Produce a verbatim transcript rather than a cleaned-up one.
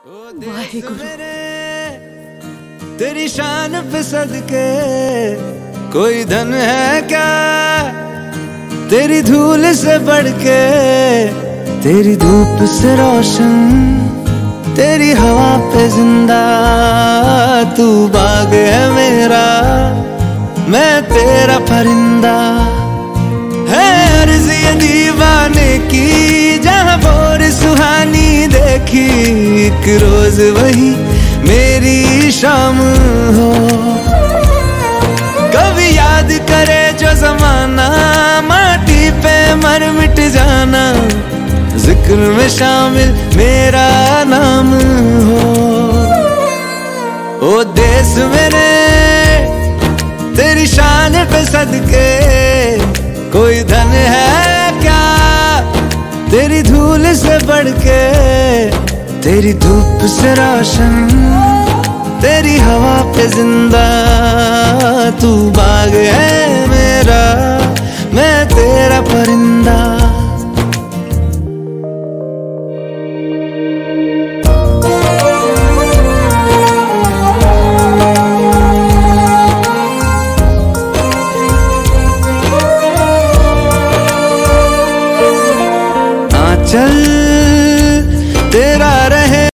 वाहेगुरु। तेरी शान पे सदके कोई धन है क्या, तेरी धूल से बढ़ के, तेरी धूप से रोशन, तेरी हवा पे जिंदा। तू बाग है मेरा, मैं तेरा परिंदा। है अर्ज़ ये दीवाने की, जहाँ बोर सुहानी देखी, एक रोज वही मेरी शाम हो। कभी याद करे जो जमाना, माटी पे मर मिट जाना, जिक्र में शामिल मेरा नाम हो। ओ देश मेरे तेरी शान पे सदके कोई धन है क्या, तेरी धूल से बढ़ के, तेरी धूप से रोशन, तेरी हवा पे जिंदा। तू बाग है मेरा, मैं तेरा परिंदा। चल